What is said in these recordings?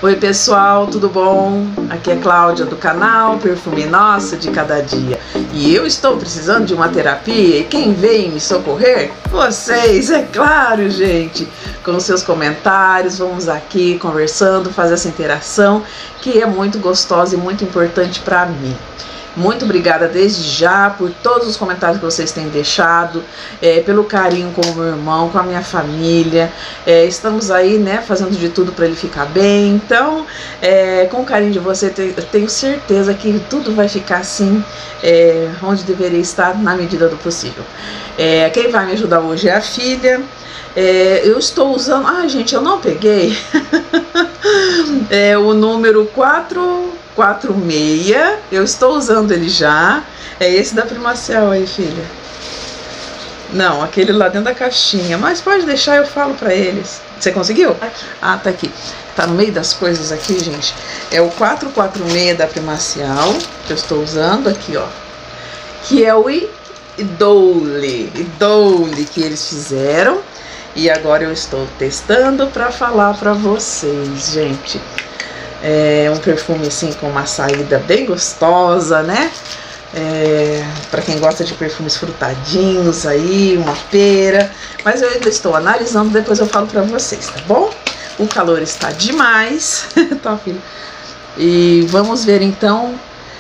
Oi pessoal, tudo bom? Aqui é Cláudia do canal Perfume Nosso de Cada Dia. E eu estou precisando de uma terapia e quem vem me socorrer? Vocês, é claro, gente! Com seus comentários, vamos aqui conversando, fazer essa interação que é muito gostosa e muito importante para mim. Muito obrigada desde já por todos os comentários que vocês têm deixado, pelo carinho com o meu irmão, com a minha família. Estamos aí, né, fazendo de tudo para ele ficar bem. Então, com o carinho de você, eu tenho certeza que tudo vai ficar assim, onde deveria estar na medida do possível. Quem vai me ajudar hoje é a filha. Eu estou usando... Ah, gente, eu não peguei o número 446, eu estou usando ele já. É esse da Primacell aí, filha. Não, aquele lá dentro da caixinha. Mas pode deixar, eu falo pra eles. Você conseguiu? Aqui. Ah, tá aqui. Tá no meio das coisas aqui, gente. É o 446 da Primacell, que eu estou usando aqui, ó. Que é o Idole que eles fizeram. E agora eu estou testando para falar para vocês, gente. É um perfume assim com uma saída bem gostosa, né? Para quem gosta de perfumes frutadinhos aí, uma pera. Mas eu ainda estou analisando, depois eu falo para vocês, tá bom? O calor está demais, tá, filho? E vamos ver então...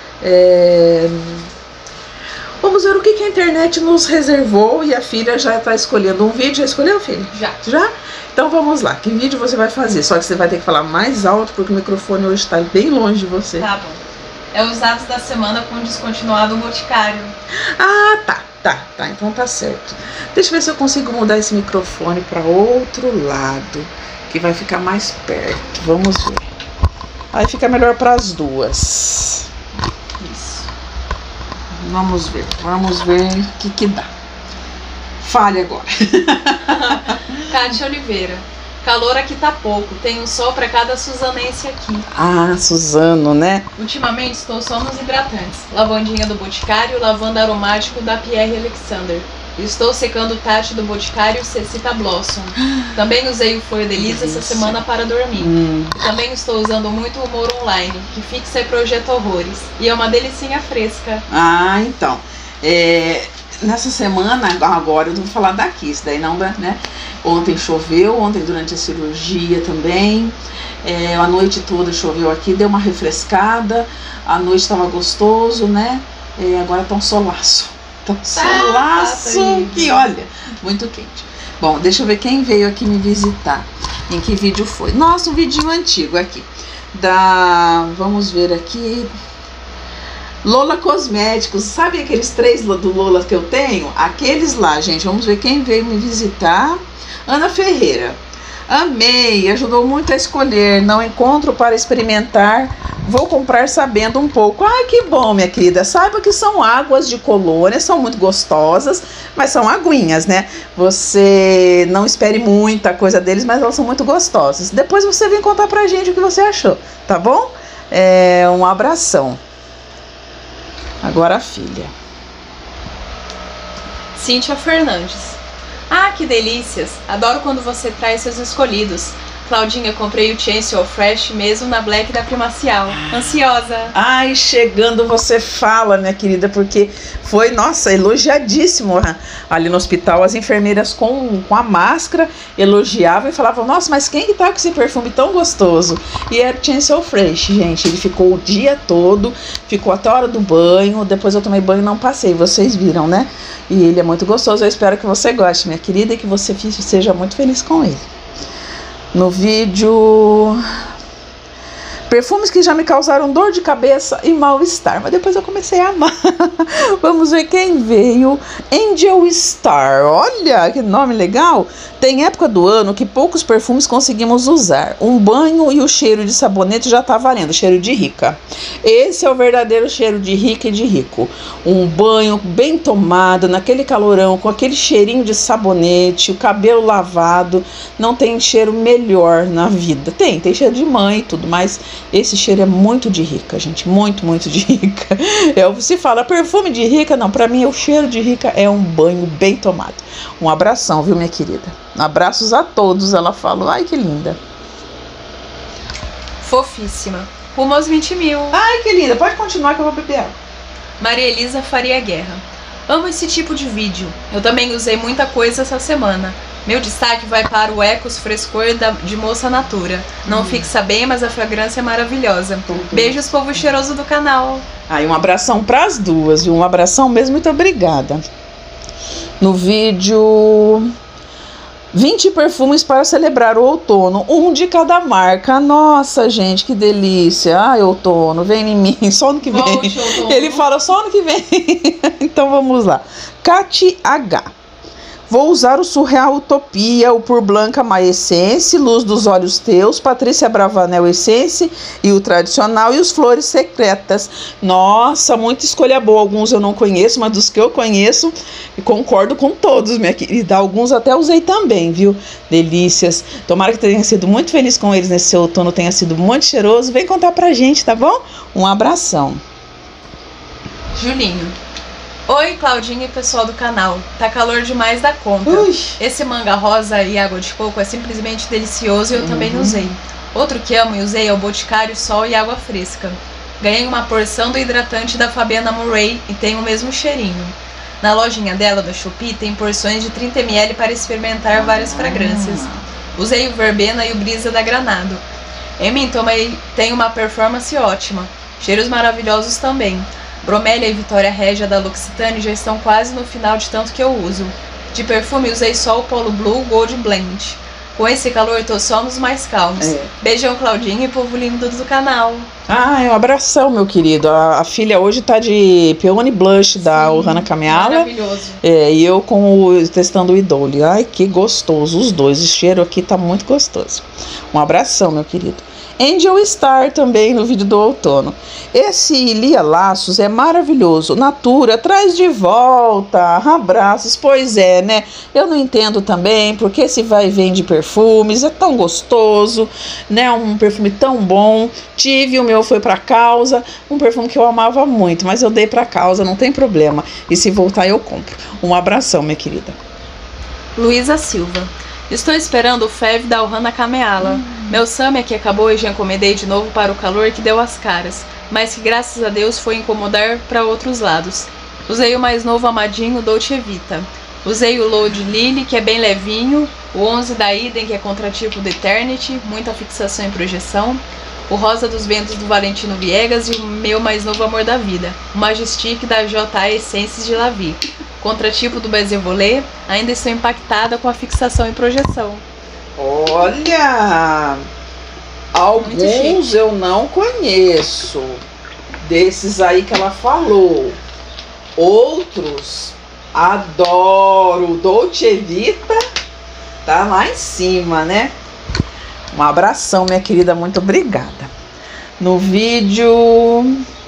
Vamos ver o que a internet nos reservou e a filha já está escolhendo um vídeo. Já escolheu, filha? Já. Já? Então vamos lá. Que vídeo você vai fazer? Só que você vai ter que falar mais alto porque o microfone hoje está bem longe de você. Tá bom. É os atos da semana com descontinuado Boticário. Ah, tá. Então tá certo. Deixa eu ver se eu consigo mudar esse microfone para outro lado, que vai ficar mais perto. Vamos ver. Aí fica melhor para as duas. Vamos ver o que dá. Fale agora. Kátia Oliveira. Calor aqui tá pouco, tem um sol para cada suzanense aqui. Ah, Suzano, né? Ultimamente estou só nos hidratantes. Lavandinha do Boticário, lavanda aromático da Pierre Alexander. Estou secando o Tati do Boticário Cecita Blossom. Também usei o Flor de Lis essa semana para dormir. Também estou usando muito o Humor Online, que fixa e projeta horrores. E é uma delicinha fresca. Ah, então. Nessa semana, agora eu vou falar daqui, isso daí não, né? Ontem choveu, ontem durante a cirurgia também. A noite toda choveu aqui, deu uma refrescada. A noite estava gostoso, né? Agora tá um solaço. Que olha, muito quente. Bom, deixa eu ver quem veio aqui me visitar. Em que vídeo foi? Nossa, um vidinho antigo aqui. Vamos ver aqui. Lola Cosméticos. Sabe aqueles 3 do Lola que eu tenho? Aqueles lá, gente. Vamos ver quem veio me visitar. Ana Ferreira. Amei, ajudou muito a escolher. Não encontro para experimentar. Vou comprar sabendo um pouco. Ai, que bom, minha querida. Saiba que são águas de colônia, são muito gostosas, mas são aguinhas, né? Você não espere muita coisa deles, mas elas são muito gostosas. Depois você vem contar pra gente o que você achou, tá bom? Um abração. Agora a filha. Cíntia Fernandes. Ah, que delícias! Adoro quando você traz seus escolhidos. Claudinha, comprei o Chancellor Fresh mesmo na Black da Primacell. Ansiosa. Ai, chegando você fala, minha querida, porque foi, nossa, elogiadíssimo ali no hospital. As enfermeiras com a máscara elogiavam e falavam, nossa, mas quem que tá com esse perfume tão gostoso? E era o Chancellor Fresh, gente. Ele ficou o dia todo, ficou até a hora do banho. Depois eu tomei banho e não passei, vocês viram, né? E ele é muito gostoso. Eu espero que você goste, minha querida, e que você seja muito feliz com ele. No vídeo, perfumes que já me causaram dor de cabeça e mal-estar, mas depois eu comecei a amar. Vamos ver quem veio. Angel Star, olha que nome legal. Tem época do ano que poucos perfumes conseguimos usar. Um banho e o cheiro de sabonete já tá valendo, cheiro de rica. Esse é o verdadeiro cheiro de rica e de rico. Um banho bem tomado, naquele calorão, com aquele cheirinho de sabonete, o cabelo lavado. Não tem cheiro melhor na vida. Tem cheiro de mãe e tudo, mas esse cheiro é muito de rica, gente. Muito, muito de rica. Se fala perfume de rica, não. Pra mim, o cheiro de rica é um banho bem tomado. Um abração, viu, minha querida? Abraços a todos, ela falou. Ai, que linda. Fofíssima. Rumo aos 20 mil. Ai, que linda. Pode continuar que eu vou beber água. Maria Elisa Faria Guerra. Amo esse tipo de vídeo. Eu também usei muita coisa essa semana. Meu destaque vai para o Ecos Frescor de Moça Natura. Não fixa bem, mas a fragrância é maravilhosa. Beijos, povo cheiroso do canal. Aí, um abração para as duas, viu? Um abração mesmo, muito obrigada. No vídeo... 20 perfumes para celebrar o outono, um de cada marca. Nossa, gente, que delícia. Ai, outono, vem em mim, só ano que vem. Volte, outono. Ele fala só ano que vem. Então vamos lá. Cati H. Vou usar o Surreal Utopia, o Pur Blanca My Essence, Luz dos Olhos Teus, Patrícia Bravanel Essence e o tradicional e os Flores Secretas. Nossa, muita escolha boa. Alguns eu não conheço, mas dos que eu conheço, e concordo com todos, minha querida. Alguns até usei também, viu? Delícias. Tomara que tenha sido muito feliz com eles nesse outono, tenha sido muito cheiroso. Vem contar pra gente, tá bom? Um abração. Julinho. Oi, Claudinha e pessoal do canal. Tá calor demais da conta. Esse manga rosa e água de coco é simplesmente delicioso e eu também usei. Outro que amo e usei é o Boticário Sol e Água Fresca. Ganhei uma porção do hidratante da Fabiana Murray e tem o mesmo cheirinho. Na lojinha dela da Shopee tem porções de 30 ml para experimentar várias fragrâncias. Usei o Verbena e o Brisa da Granado. Em mim tem uma performance ótima. Cheiros maravilhosos também. Bromélia e Vitória Régia da L'Occitane já estão quase no final de tanto que eu uso. De perfume usei só o Polo Blue Gold Blend. Com esse calor tô só nos mais calmos. Beijão, Claudinha e povo lindo do canal. Ai, um abração, meu querido. A filha hoje tá de Peony Blush da Ohana Kameala. Maravilhoso. E eu testando o Idole. Ai, que gostoso os dois. O cheiro aqui tá muito gostoso. Um abração, meu querido. Angel Star também no vídeo do outono. Esse Lia Laços é maravilhoso. Natura, traz de volta. Abraços, pois é, né? Eu não entendo também porque esse vai e vem de perfumes é tão gostoso, né? Um perfume tão bom. Tive, o meu foi pra Causa, um perfume que eu amava muito, mas eu dei pra Causa, não tem problema. E se voltar eu compro. Um abração, minha querida. Luísa Silva. Estou esperando o FEV da Ohana Kameala. Meu Samia que acabou e já encomendei de novo para o calor que deu as caras, mas que graças a Deus foi incomodar para outros lados. Usei o mais novo amadinho Dolce Vita. Usei o Load Lily, que é bem levinho, o 11 da Eden, que é contratipo do Eternity, muita fixação e projeção, o Rosa dos Ventos do Valentino Viegas e o meu mais novo amor da vida, o Majestic da J.A. Essences de Lavi. Contratipo do Bezevolé, ainda estou impactada com a fixação e projeção. Olha, alguns eu não conheço, desses aí que ela falou. Outros, adoro. Dolce Vita tá lá em cima, né? Um abração, minha querida, muito obrigada. No vídeo...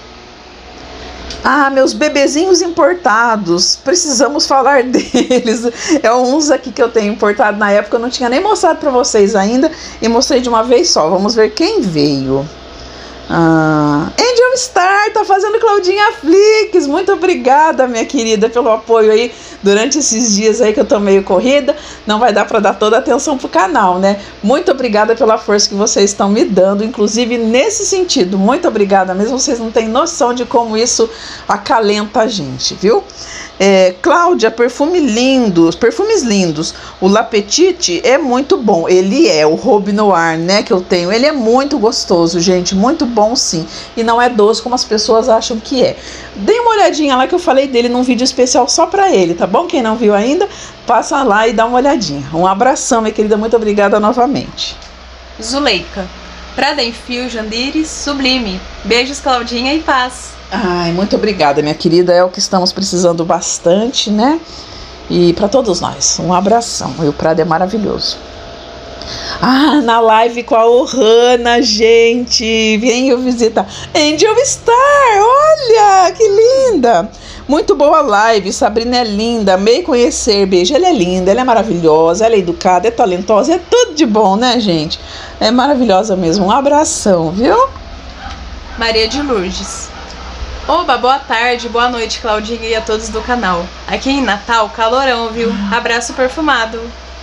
Ah, meus bebezinhos importados, precisamos falar deles. É uns aqui que eu tenho importado na época, eu não tinha nem mostrado para vocês ainda e mostrei de uma vez só. Vamos ver quem veio. Angel Star tá fazendo Claudinha Flix. Muito obrigada, minha querida, pelo apoio aí durante esses dias aí que eu tô meio corrida. Não vai dar para dar toda a atenção pro canal, né? Muito obrigada pela força que vocês estão me dando, inclusive nesse sentido. Muito obrigada mesmo, vocês não têm noção de como isso acalenta a gente, viu? Cláudia, perfumes lindos. O La Petite é muito bom. Ele é o Robe Noir, né, que eu tenho. Ele é muito gostoso, gente, muito bom sim. E não é doce como as pessoas acham que é. Dê uma olhadinha lá que eu falei dele num vídeo especial só pra ele, tá bom? Quem não viu ainda, passa lá e dá uma olhadinha. Um abração, minha querida, muito obrigada novamente. Zuleika. Prada Infusion Iris Sublime. Beijos, Claudinha, e paz. Ai, muito obrigada, minha querida. É o que estamos precisando bastante, né? E para todos nós, um abração. E o Prada é maravilhoso. Na live com a Ohana, gente. Venham visitar. Angel Star, olha, que linda. Muito boa live, Sabrina é linda, amei conhecer, beijo. Ela é linda, ela é maravilhosa, ela é educada, é talentosa, é tudo de bom, né, gente? É maravilhosa mesmo. Um abração, viu? Maria de Lourdes. Oba, boa tarde, boa noite, Claudinha e a todos do canal. Aqui em Natal, calorão, viu? Abraço perfumado.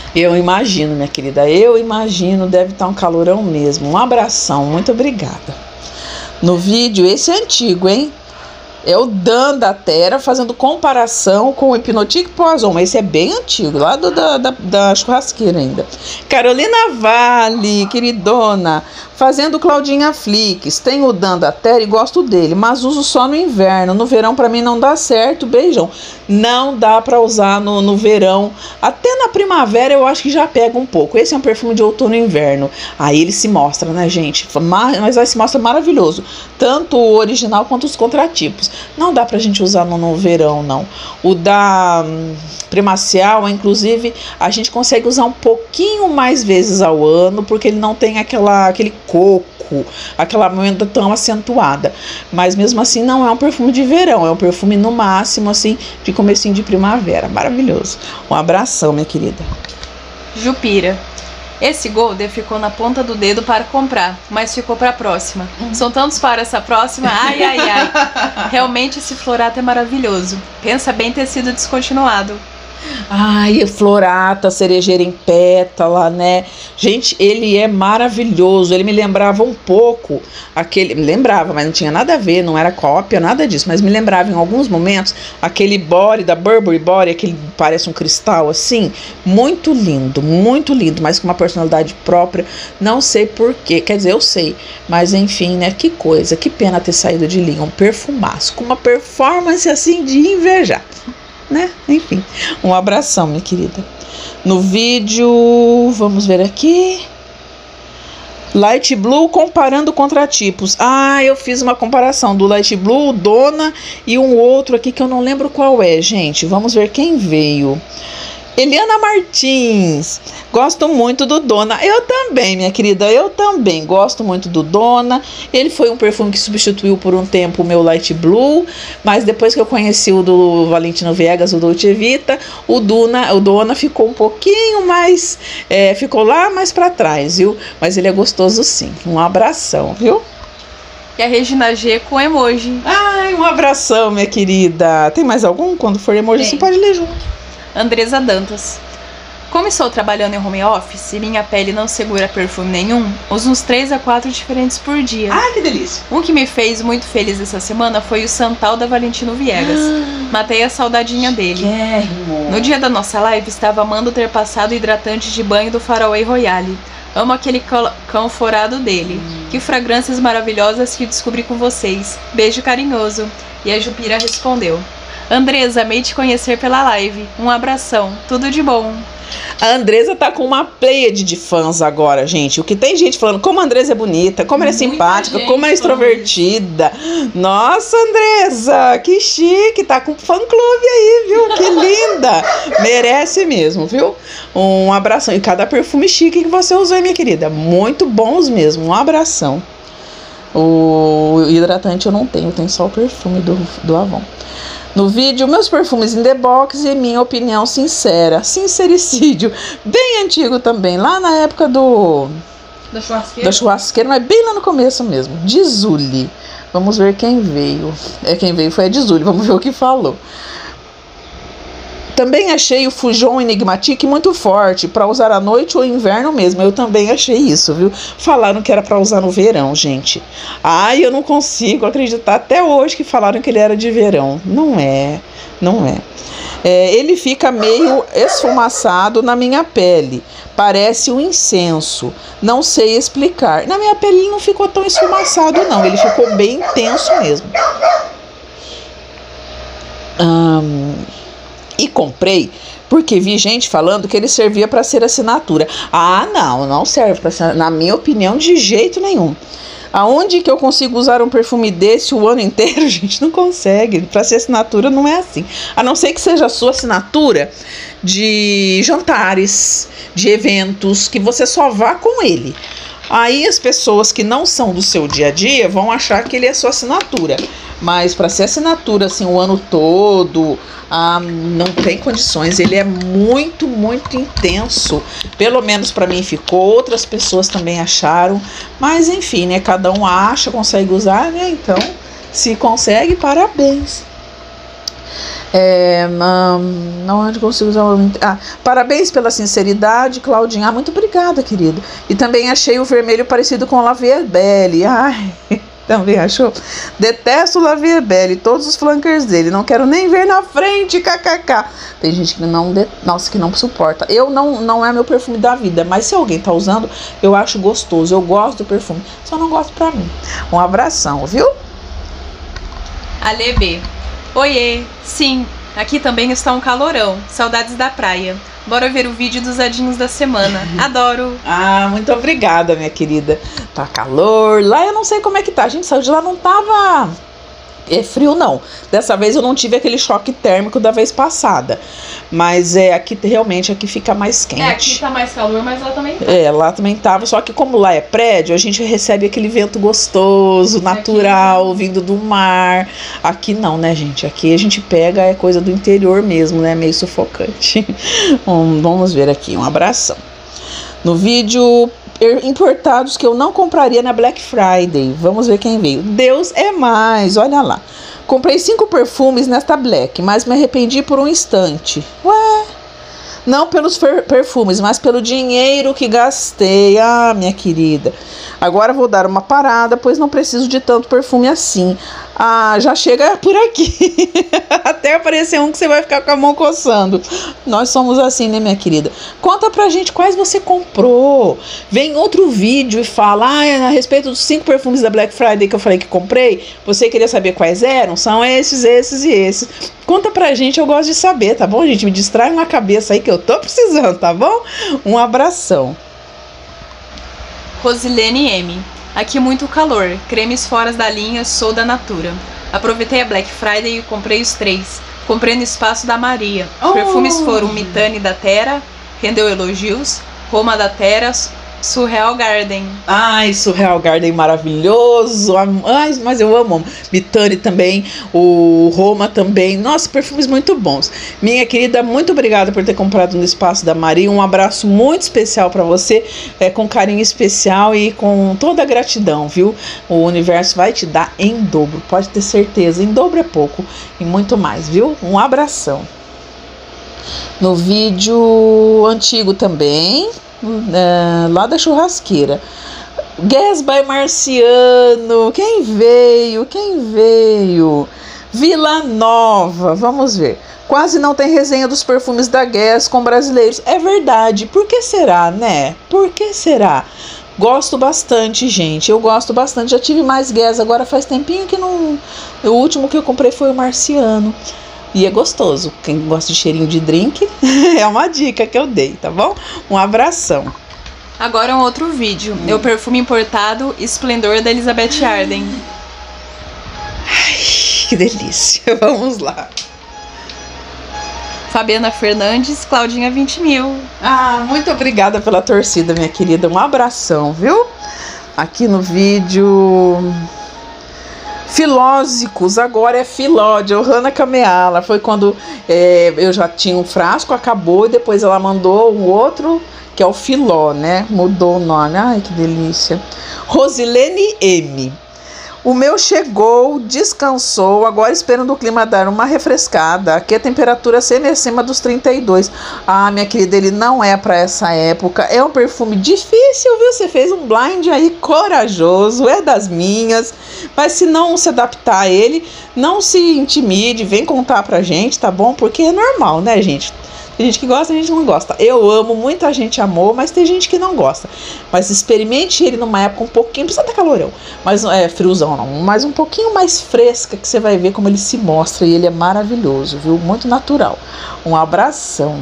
Eu imagino, minha querida, eu imagino, deve estar um calorão mesmo. Um abração, muito obrigada. No vídeo, esse é antigo, hein? É o Dan da Terra fazendo comparação com o Hypnotic Poison, mas esse é bem antigo, lá da churrasqueira ainda. Carolina Vale, queridona, fazendo Claudinha Flix. Tem o Dan da Terra e gosto dele, mas uso só no inverno. No verão pra mim não dá certo, beijão. Não dá pra usar no verão. Até na primavera eu acho que já pega um pouco. Esse é um perfume de outono e inverno. Aí ele se mostra, né, gente? Mas aí se mostra maravilhoso. Tanto o original quanto os contratipos. Não dá pra gente usar no verão, não. O da Primacial, inclusive, a gente consegue usar um pouquinho mais vezes ao ano, porque ele não tem aquele coco, aquela amêndoa tão acentuada. Mas mesmo assim não é um perfume de verão, é um perfume no máximo, assim, de comecinho de primavera. Maravilhoso. Um abração, minha querida. Jupira. Esse Golden ficou na ponta do dedo para comprar, mas ficou para a próxima. São tantos para essa próxima, ai, ai, ai. Realmente esse Florata é maravilhoso. Pensa bem ter sido descontinuado. Ai, Florata, cerejeira em pétala, né? Gente, ele é maravilhoso. Ele me lembrava um pouco aquele... Me lembrava, mas não tinha nada a ver, não era cópia, nada disso. Mas me lembrava em alguns momentos aquele body da Burberry Body, aquele parece um cristal assim. Muito lindo, mas com uma personalidade própria. Não sei porquê, quer dizer, eu sei. Mas enfim, né? Que coisa, que pena ter saído de linha. Um perfumaço, com uma performance assim de invejar. Né? Enfim, um abração, minha querida. No vídeo, vamos ver aqui. Light Blue comparando contratipos. Ah, eu fiz uma comparação do Light Blue, Dona e um outro aqui que eu não lembro qual é, gente. Vamos ver quem veio. Eliana Martins, gosto muito do Dona. Eu também, minha querida, eu também gosto muito do Dona. Ele foi um perfume que substituiu por um tempo o meu Light Blue, mas depois que eu conheci o do Valentino Viegas, o Dolce Vita, o Dona ficou um pouquinho mais, ficou lá mais pra trás, viu? Mas ele é gostoso sim. Um abração, viu? E a Regina G com emoji. Ai, um abração, minha querida. Tem mais algum? Quando for emoji, você pode ler junto. Andresa Dantas. Como estou trabalhando em home office e minha pele não segura perfume nenhum, uso uns 3 a 4 diferentes por dia. Ah, que delícia! Um que me fez muito feliz essa semana foi o Santal da Valentino Viegas. Matei a saudadinha dele. No dia da nossa live, estava amando ter passado o hidratante de banho do Faraway Royale. Amo aquele cão forado dele. Que fragrâncias maravilhosas que descobri com vocês. Beijo carinhoso. E a Jupira respondeu: Andresa, amei te conhecer pela live. Um abração, tudo de bom. A Andresa tá com uma pleiade de fãs agora, gente. O que tem gente falando como a Andresa é bonita, como ela é simpática, como é extrovertida. Nossa, Andresa, que chique, tá com fã-clube aí, viu? Que linda. Merece mesmo, viu? Um abração. E cada perfume chique que você usou, minha querida. Muito bons mesmo. Um abração. O hidratante eu não tenho só o perfume do Avon. No vídeo, meus perfumes in the box e minha opinião sincera. Sincericídio. Bem antigo também, lá na época da churrasqueira, mas bem lá no começo mesmo. Dizuli. Vamos ver quem veio. Quem veio foi a Dizuli, vamos ver o que falou. Também achei o Fujon Enigmatique muito forte, para usar à noite ou inverno mesmo. Eu também achei isso, viu? Falaram que era para usar no verão, gente. Ai, eu não consigo acreditar até hoje que falaram que ele era de verão. Não é. Ele fica meio esfumaçado na minha pele. Parece um incenso. Não sei explicar. Na minha pele ele não ficou tão esfumaçado, não. Ele ficou bem intenso mesmo. E comprei porque vi gente falando que ele servia para ser assinatura. Ah, não serve para ser, na minha opinião, de jeito nenhum. Aonde que eu consigo usar um perfume desse o ano inteiro? Gente, não consegue. Para ser assinatura não é assim. A não ser que seja a sua assinatura de jantares, de eventos, que você só vá com ele. Aí as pessoas que não são do seu dia a dia vão achar que ele é sua assinatura. Mas para ser assinatura assim o ano todo, não tem condições. Ele é muito intenso. Pelo menos para mim ficou. Outras pessoas também acharam. Mas enfim, né? Cada um acha, consegue usar, né? Então, se consegue, parabéns. Não onde consigo usar parabéns pela sinceridade, Claudinha. Ah, muito obrigada, querida. E também achei o vermelho parecido com o La Vie est Belle. Ai, também achou? Detesto o La Vie est Belle, todos os flankers dele. Não quero nem ver na frente, kkk. Tem gente que nossa, que não suporta. Eu não é meu perfume da vida, mas se alguém tá usando, eu acho gostoso. Eu gosto do perfume, só não gosto pra mim. Um abração, viu? Ale B. Oiê, sim, aqui também está um calorão. Saudades da praia. Bora ver o vídeo dos adinhos da semana. Adoro! Ah, muito obrigada, minha querida. Tá calor. Lá eu não sei como é que tá. A gente saiu de lá, não tava frio, não. Dessa vez eu não tive aquele choque térmico da vez passada. Mas aqui realmente aqui fica mais quente. Aqui tá mais calor, mas lá também tá. Lá também tava. Só que como lá é prédio, a gente recebe aquele vento gostoso, natural, vindo do mar. Aqui não, né, gente? Aqui a gente pega, coisa do interior mesmo, né? Meio sufocante. Vamos ver aqui, um abração. No vídeo importados que eu não compraria na Black Friday. Vamos ver quem veio. Deus é mais, olha lá. Comprei 5 perfumes nesta Black, mas me arrependi por um instante. Ué? Não pelos perfumes, mas pelo dinheiro que gastei. Ah, minha querida. Agora vou dar uma parada, pois não preciso de tanto perfume assim. Ah, já chega por aqui. Até aparecer um que você vai ficar com a mão coçando. Nós somos assim, né, minha querida? Conta pra gente quais você comprou. Vem outro vídeo e fala, a respeito dos 5 perfumes da Black Friday que eu falei que comprei. Você queria saber quais eram? São esses, esses e esses. Conta pra gente, eu gosto de saber, tá bom, gente? Me distrai uma cabeça aí que eu tô precisando, tá bom? Um abração. Rosilene M. Aqui muito calor, cremes fora da linha, sou da Natura. Aproveitei a Black Friday e comprei os 3. Comprei no espaço da Maria. Os perfumes foram Mitane da Terra, rendeu elogios, Roma da Terra, Surreal Garden. Ai, Surreal Garden maravilhoso. Ai, mas eu amo. Mitane também, o Roma também. Nossa, perfumes muito bons. Minha querida, muito obrigada por ter comprado no espaço da Maria. Um abraço muito especial para você, com carinho especial e com toda a gratidão, viu? O universo vai te dar em dobro, pode ter certeza. Em dobro é pouco e muito mais, viu? Um abração. No vídeo antigo também, lá da churrasqueira, Guess by Marciano. Quem veio? Vila Nova. Vamos ver. Quase não tem resenha dos perfumes da Guess com brasileiros. É verdade. Por que será, né? Por que será? Gosto bastante, gente. Eu gosto bastante. Já tive mais Guess. Agora faz tempinho que não. O último que eu comprei foi o Marciano. E é gostoso. Quem gosta de cheirinho de drink, é uma dica que eu dei, tá bom? Um abração. Agora um outro vídeo. É o perfume importado Esplendor da Elizabeth Arden. Ai, que delícia. Vamos lá. Fabiana Fernandes, Claudinha 20.000. Ah, muito obrigada pela torcida, minha querida. Um abração, viu? Aqui no vídeo... Filósicos, agora é Filó, de Johanna Kameala. Foi quando eu já tinha um frasco, acabou, e depois ela mandou um outro, que é o Filó, né? Mudou o nome. Ai, que delícia. Rosilene M. O meu chegou, descansou, agora esperando o clima dar uma refrescada. Aqui a temperatura sempre acima dos 32. Ah, minha querida, ele não é para essa época. É um perfume difícil, viu? Você fez um blind aí corajoso, é das minhas. Mas se não se adaptar a ele, não se intimide, vem contar pra gente, tá bom? Porque é normal, né, gente? Tem gente que gosta, tem gente que não gosta. Eu amo, muita gente amou, mas tem gente que não gosta. Mas experimente ele numa época um pouquinho, não precisa ter calorão, mas friozão não, mas um pouquinho mais fresca, que você vai ver como ele se mostra, e ele é maravilhoso, viu? Muito natural. Um abração.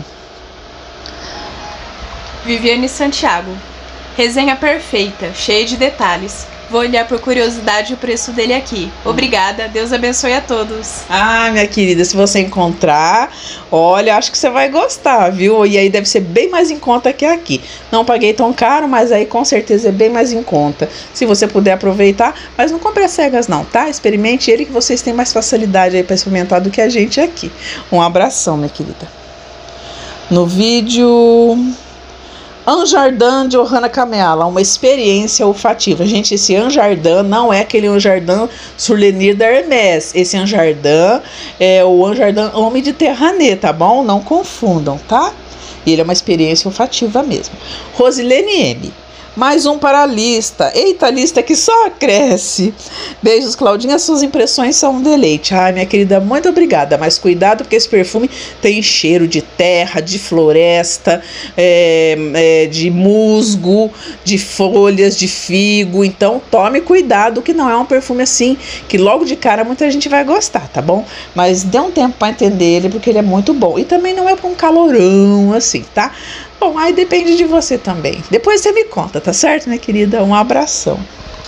Viviane Santiago. Resenha perfeita, cheia de detalhes. Vou olhar por curiosidade o preço dele aqui. Obrigada, Deus abençoe a todos. Ah, minha querida, se você encontrar, olha, acho que você vai gostar, viu? E aí deve ser bem mais em conta que aqui. Não paguei tão caro, mas aí com certeza é bem mais em conta. Se você puder aproveitar, mas não compre às cegas não, tá? Experimente ele, que vocês têm mais facilidade aí para experimentar do que a gente aqui. Um abração, minha querida. No vídeo... Anjardin de Ohana Kameala, uma experiência olfativa. Gente, esse Anjardin não é aquele Anjardin Souvenir da Hermès. Esse Anjardin é o Anjardin Homme de Terrané, tá bom? Não confundam, tá? Ele é uma experiência olfativa mesmo. Rosilene M. Mais um para a lista. Eita, lista que só cresce. Beijos, Claudinha. Suas impressões são um deleite. Ai, minha querida, muito obrigada. Mas cuidado, porque esse perfume tem cheiro de terra, de floresta, de musgo, de folhas, de figo. Então, tome cuidado, que não é um perfume assim, que logo de cara muita gente vai gostar, tá bom? Mas dê um tempo para entender ele, porque ele é muito bom. E também não é para um calorão assim, tá? Bom, aí depende de você também. Depois você me conta, tá certo, minha querida? Um abração.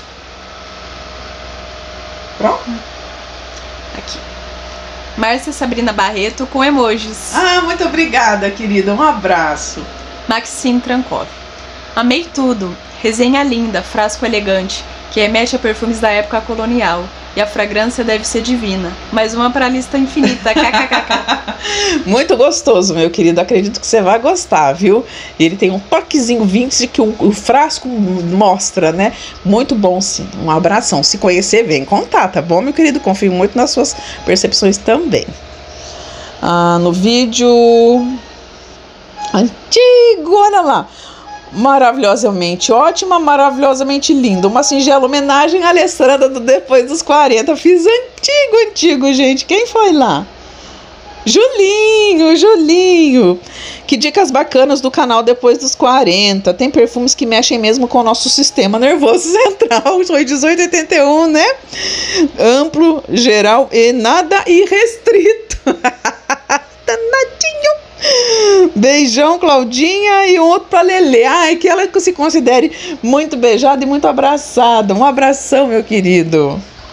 Pronto? Aqui. Márcia Sabrina Barreto com emojis. Ah, muito obrigada, querida. Um abraço. Maxine Trankov. Amei tudo. Resenha linda, frasco elegante, que remete a perfumes da época colonial. E a fragrância deve ser divina. Mais uma para a lista infinita. KKKK. Muito gostoso, meu querido. Acredito que você vai gostar, viu? Ele tem um toquezinho vintage que o frasco mostra, né? Muito bom, sim. Um abração. Se conhecer, vem contar, tá bom, meu querido? Confio muito nas suas percepções também. No vídeo antigo, olha lá. Maravilhosamente ótima, maravilhosamente linda. Uma singela homenagem à Alessandra do Depois dos 40. Fiz antigo, gente. Quem foi lá? Julinho. Que dicas bacanas do canal Depois dos 40. Tem perfumes que mexem mesmo com o nosso sistema nervoso central. Foi 1881, né? Amplo, geral e nada irrestrito. Danadinho. Beijão, Claudinha, e um outro pra Lelê. Ai, que ela se considere muito beijada e muito abraçada. Um abração, meu querido.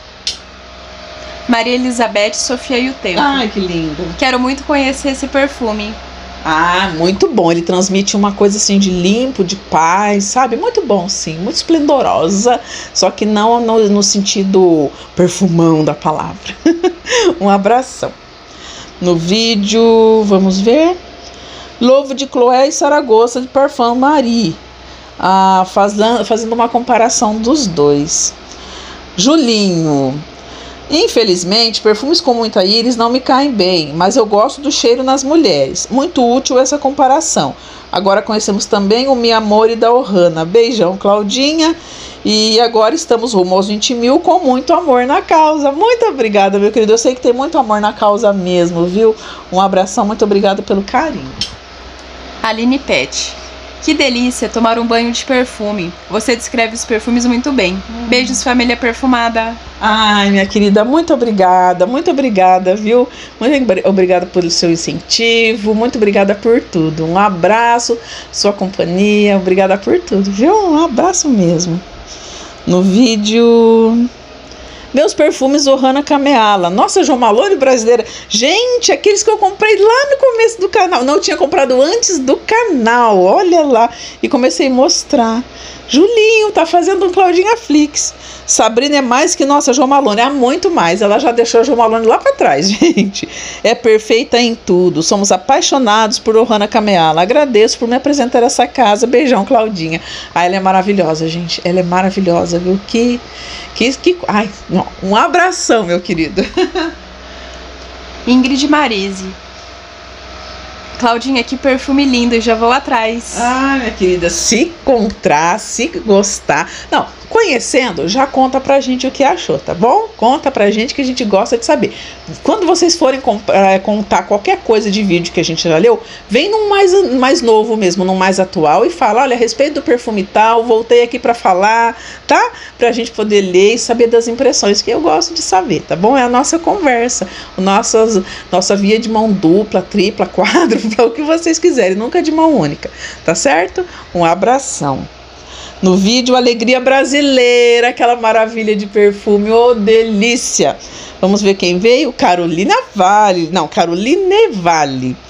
Maria Elizabeth Sofia e o Tempo. Ai, que lindo. Quero muito conhecer esse perfume. Ah, muito bom. Ele transmite uma coisa assim de limpo, de paz, sabe? Muito bom, sim. Muito esplendorosa. Só que não no sentido perfumão da palavra. Um abração. No vídeo, vamos ver. Louvo de Chloé e Saragossa de Parfum Marie. Fazendo uma comparação dos dois. Julinho. Infelizmente, perfumes com muita íris não me caem bem, mas eu gosto do cheiro nas mulheres. Muito útil essa comparação. Agora conhecemos também o Mi Amore da Ohana. Beijão, Claudinha. E agora estamos rumo aos 20.000 com muito amor na causa. Muito obrigada, meu querido. Eu sei que tem muito amor na causa mesmo, viu? Um abração, muito obrigada pelo carinho. Aline Pet. Que delícia tomar um banho de perfume. Você descreve os perfumes muito bem. Beijos, família perfumada. Ai, minha querida, muito obrigada, viu? Muito obrigada pelo seu incentivo, muito obrigada por tudo. Um abraço, sua companhia, obrigada por tudo, viu? Um abraço mesmo. No vídeo... Meus perfumes Ohana Kameala. Nossa, João Malone brasileira. Gente, aqueles que eu comprei lá no começo do canal. Não, eu tinha comprado antes do canal. Olha lá. E comecei a mostrar. Julinho tá fazendo um Claudinha Flix. Sabrina é mais que nossa João Malone. É muito mais. Ela já deixou a João Malone lá pra trás, gente. É perfeita em tudo. Somos apaixonados por Ohana Kameala. Agradeço por me apresentar essa casa. Beijão, Claudinha. Ela é maravilhosa, gente. Ela é maravilhosa, viu? Ai, não. Um abração, meu querido. Ingrid Marise. Claudinha, que perfume lindo, já vou atrás. Ah, minha querida, se encontrar, se gostar. Não, conhecendo, já conta pra gente o que achou, tá bom? Conta pra gente que a gente gosta de saber. Quando vocês forem contar qualquer coisa de vídeo que a gente já leu, vem num mais novo mesmo, num mais atual e fala, olha, a respeito do perfume tal, voltei aqui pra falar, tá? Pra gente poder ler e saber das impressões, que eu gosto de saber, tá bom? É a nossa conversa, nossa via de mão dupla, tripla, quádrupla, o que vocês quiserem, nunca de mão única, tá certo? Um abração. No vídeo, Alegria Brasileira, aquela maravilha de perfume, ô delícia! Vamos ver quem veio? Caroline Vale.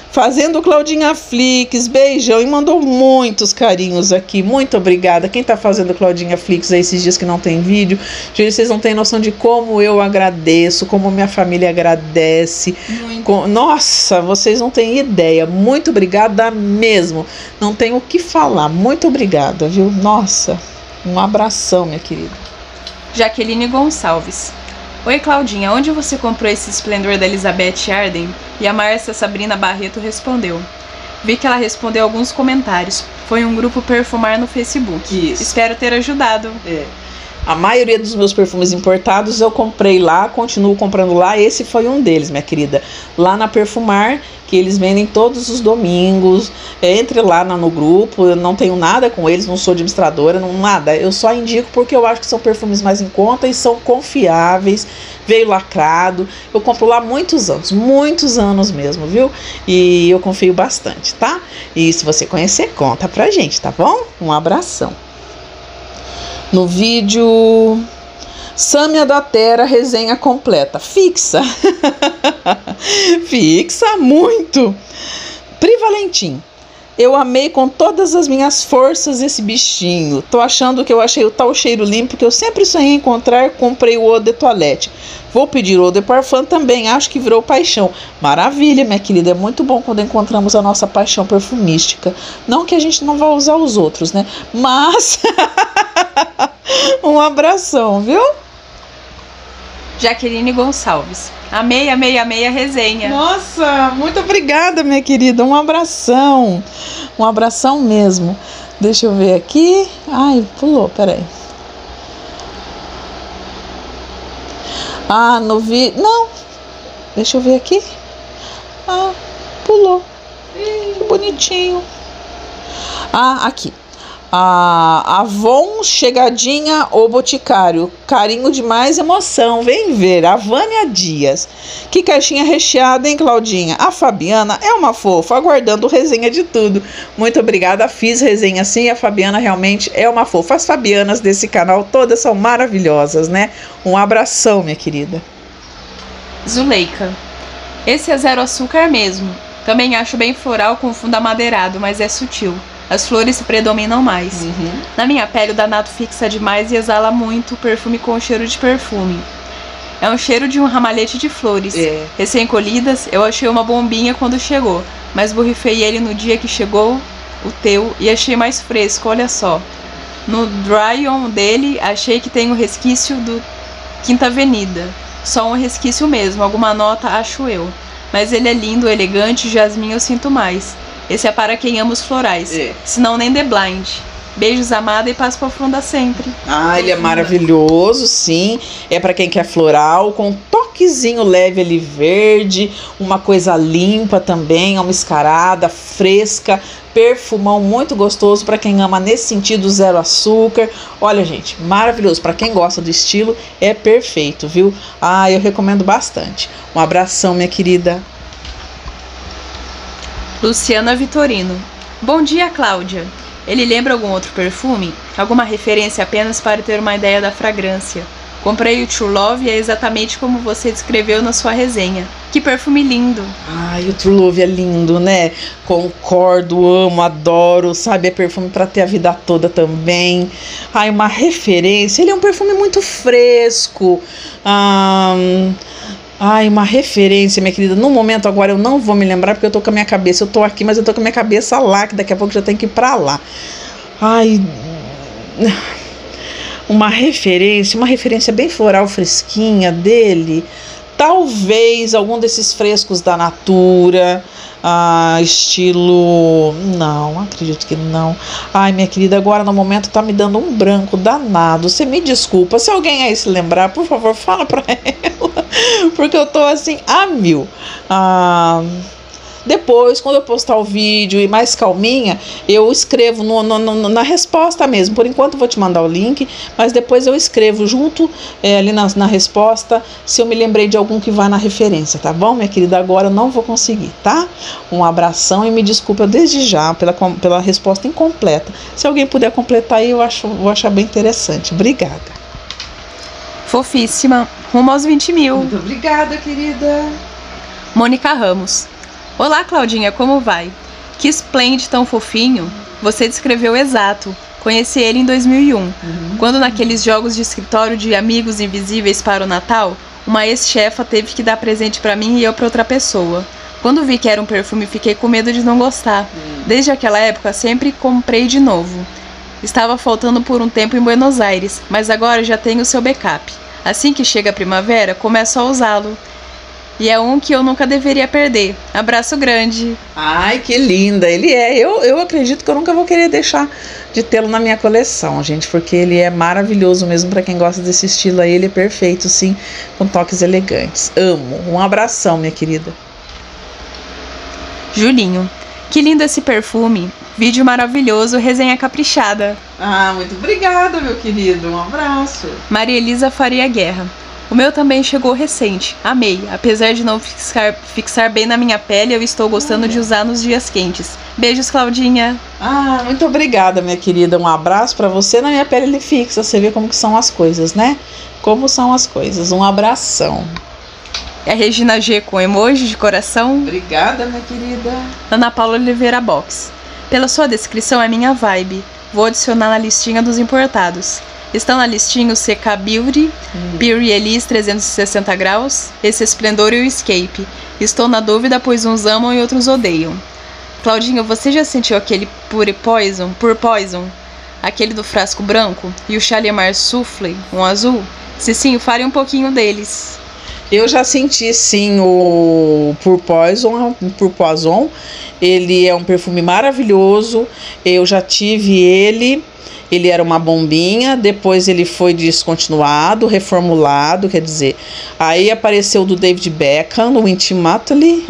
Fazendo Claudinha Flix, beijão. E mandou muitos carinhos aqui. Muito obrigada. Quem tá fazendo Claudinha Flix aí esses dias que não tem vídeo, gente, vocês não têm noção de como eu agradeço, como minha família agradece. Nossa, vocês não têm ideia. Muito obrigada mesmo. Não tenho o que falar. Muito obrigada, viu? Nossa, um abração, minha querida. Jaqueline Gonçalves. Oi, Claudinha, onde você comprou esse esplendor da Elizabeth Arden? E a Márcia Sabrina Barreto respondeu. Vi que ela respondeu alguns comentários. Foi um grupo Perfumar no Facebook. Isso. Espero ter ajudado. A maioria dos meus perfumes importados eu comprei lá, continuo comprando lá. Esse foi um deles, minha querida. Lá na Perfumar, que eles vendem todos os domingos. Entre lá no grupo, eu não tenho nada com eles, não sou administradora, não nada. Eu só indico porque eu acho que são perfumes mais em conta e são confiáveis. Veio lacrado. Eu compro lá muitos anos mesmo, viu? E eu confio bastante, tá? E se você conhecer, conta pra gente, tá bom? Um abração. No vídeo Sâmia da Terra, resenha completa. Fixa. Fixa muito. Pri Valentim. Eu amei com todas as minhas forças esse bichinho. Tô achando que eu achei o tal cheiro limpo que eu sempre sonhei encontrar. Comprei o Eau de Toilette. Vou pedir o Eau de Parfum também. Acho que virou paixão. Maravilha, minha querida. É muito bom quando encontramos a nossa paixão perfumística. Não que a gente não vá usar os outros, né? Mas... um abração, viu? Jaqueline Gonçalves. Amei a resenha. Nossa, muito obrigada, minha querida. Um abração. Um abração mesmo. Deixa eu ver aqui. Ai, pulou, peraí. Ah, no vídeo. Não. Deixa eu ver aqui. Ah, pulou. Que bonitinho. Ah, aqui. A Avon Chegadinha ou Boticário. Carinho demais, emoção. Vem ver. A Vânia Dias. Que caixinha recheada, hein, Claudinha? A Fabiana é uma fofa, aguardando resenha de tudo. Muito obrigada. Fiz resenha sim. A Fabiana realmente é uma fofa. As Fabianas desse canal todas são maravilhosas, né? Um abração, minha querida. Zuleika. Esse é zero açúcar mesmo. Também acho bem floral com fundo amadeirado, mas é sutil. As flores predominam mais. Na minha pele o Danato fixa demais e exala muito perfume com cheiro de perfume. É um cheiro de um ramalhete de flores. Recém-colhidas, eu achei uma bombinha quando chegou, mas borrifei ele no dia que chegou o teu e achei mais fresco, olha só. No dry-on dele, achei que tem um resquício do Quinta Avenida. Só um resquício mesmo, alguma nota acho eu. Mas ele é lindo, elegante, jasmim eu sinto mais. Esse é para quem ama os florais. Senão nem The Blind. Beijos, amada, e paz profunda sempre. Ah, ele é maravilhoso, sim. É para quem quer floral, com um toquezinho leve ali verde, uma coisa limpa também, uma escarada, fresca, perfumão muito gostoso para quem ama nesse sentido, zero açúcar. Olha, gente, maravilhoso. Para quem gosta do estilo, é perfeito, viu? Ah, eu recomendo bastante. Um abração, minha querida. Luciana Vitorino. Bom dia, Cláudia. Ele lembra algum outro perfume? Alguma referência apenas para ter uma ideia da fragrância? Comprei o True Love e é exatamente como você descreveu na sua resenha. Que perfume lindo! Ai, o True Love é lindo, né? Concordo, amo, adoro, sabe? É perfume para ter a vida toda também. Ai, uma referência. Ele é um perfume muito fresco. Ai, uma referência, minha querida. No momento agora eu não vou me lembrar porque eu tô com a minha cabeça. Eu tô aqui, mas eu tô com a minha cabeça lá, que daqui a pouco já tem que ir pra lá. Ai, uma referência bem floral, fresquinha dele. Talvez algum desses frescos da Natura. Estilo... Não, acredito que não. Ai, minha querida, agora no momento tá me dando um branco danado. Você me desculpa. Se alguém aí se lembrar, por favor, fala pra ela. Porque eu tô assim, a mil. Depois, quando eu postar o vídeo e mais calminha, eu escrevo na resposta mesmo. Por enquanto eu vou te mandar o link, mas depois eu escrevo junto ali na resposta, se eu me lembrei de algum que vai na referência, tá bom, minha querida? Agora eu não vou conseguir, tá? Um abração e me desculpa desde já pela resposta incompleta. Se alguém puder completar aí, vou achar bem interessante. Obrigada. Fofíssima. Rumo aos 20 mil. Muito obrigada, querida. Mônica Ramos. Olá, Claudinha, como vai? Que esplêndido, tão fofinho. Você descreveu exato. Conheci ele em 2001, quando naqueles jogos de escritório de amigos invisíveis para o Natal, uma ex-chefa teve que dar presente para mim e eu para outra pessoa. Quando vi que era um perfume, fiquei com medo de não gostar. Desde aquela época, sempre comprei de novo. Estava faltando por um tempo em Buenos Aires, mas agora já tenho o seu backup. Assim que chega a primavera, começo a usá-lo. E é um que eu nunca deveria perder. Abraço grande. Ai, que linda. Ele é. Eu acredito que eu nunca vou querer deixar de tê-lo na minha coleção, gente, porque ele é maravilhoso mesmo para quem gosta desse estilo aí. Ele é perfeito, sim, com toques elegantes. Amo. Um abração, minha querida. Julinho. Que lindo esse perfume. Vídeo maravilhoso, resenha caprichada. Ah, muito obrigada, meu querido. Um abraço. Maria Elisa Faria Guerra. O meu também chegou recente, amei, apesar de não fixar bem na minha pele, eu estou gostando de usar nos dias quentes. Beijos, Claudinha. Ah, muito obrigada, minha querida, um abraço pra você. Na minha pele ele fixa, você vê como que são as coisas, né? Como são as coisas, um abração. É a Regina G com emoji de coração. Obrigada, minha querida. Ana Paula Oliveira Box. Pela sua descrição é minha vibe, vou adicionar na listinha dos importados. Estão na listinha o CK Beauty, Pure Elise 360 graus, esse Esplendor e o Escape. Estou na dúvida, pois uns amam e outros odeiam. Claudinha, você já sentiu aquele Pure Poison? Aquele do frasco branco? E o Shalimar Soufflé, um azul? Se sim, fale um pouquinho deles. Eu já senti, sim, o Pure Poison. Ele é um perfume maravilhoso. Eu já tive ele. Ele era uma bombinha, depois ele foi descontinuado, reformulado, quer dizer, aí apareceu do David Beckham, o Intimately,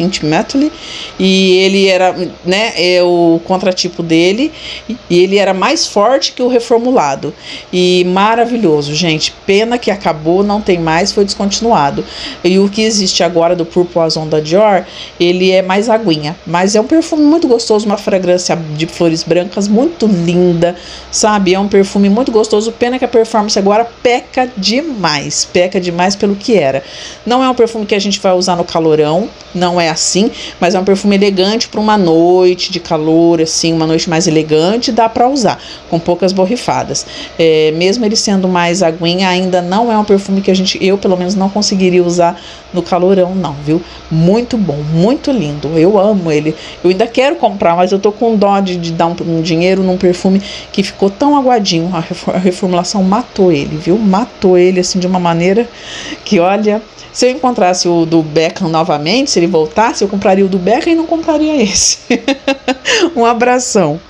e ele era, né, o contratipo dele, e ele era mais forte que o reformulado, e maravilhoso, gente, pena que acabou, não tem mais, foi descontinuado, e o que existe agora do Pure Poison da Dior, ele é mais aguinha, mas é um perfume muito gostoso, uma fragrância de flores brancas muito linda, sabe? É um perfume muito gostoso, pena que a performance agora peca demais pelo que era. Não é um perfume que a gente vai usar no calorão, não é assim, mas é um perfume elegante para uma noite de calor, assim, uma noite mais elegante, dá para usar, com poucas borrifadas. Mesmo ele sendo mais aguinha, ainda não é um perfume que eu pelo menos não conseguiria usar no calorão, não, viu? Muito bom, muito lindo, eu amo ele. Eu ainda quero comprar, mas eu tô com dó de dar um dinheiro num perfume que ficou tão aguadinho. A reformulação matou ele, viu? Matou ele, assim, de uma maneira que, olha, se eu encontrasse o do Beckham novamente, se ele voltasse, eu compraria o do Beckham e não compraria esse. Um abração.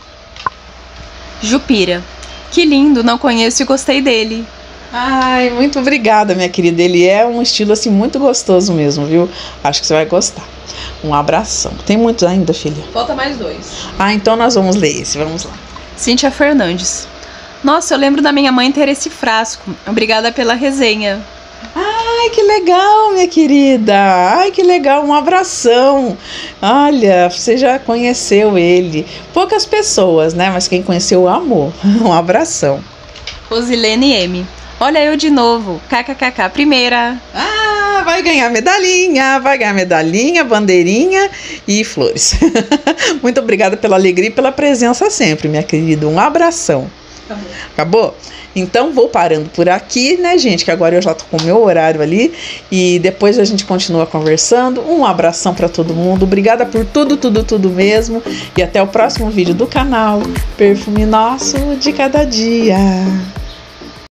Jupira. Que lindo, não conheço e gostei dele. Ai, muito obrigada, minha querida. Ele é um estilo, assim, muito gostoso mesmo, viu? Acho que você vai gostar. Um abração. Tem muitos ainda, filha? Falta mais 2. Ah, então nós vamos ler esse, vamos lá. Cíntia Fernandes. Nossa, eu lembro da minha mãe ter esse frasco. Obrigada pela resenha. Ai, que legal, minha querida. Ai, que legal, um abração. Olha, você já conheceu ele. Poucas pessoas, né? Mas quem conheceu, amou. Um abração. Rosilene M. Olha eu de novo. KKKK, primeira. Ah, vai ganhar medalhinha, bandeirinha e flores. Muito obrigada pela alegria e pela presença sempre, minha querida. Um abração. Acabou? Então vou parando por aqui, né, gente? Que agora eu já tô com o meu horário ali. E depois a gente continua conversando. Um abração para todo mundo. Obrigada por tudo mesmo. E até o próximo vídeo do canal Perfume Nosso de Cada Dia.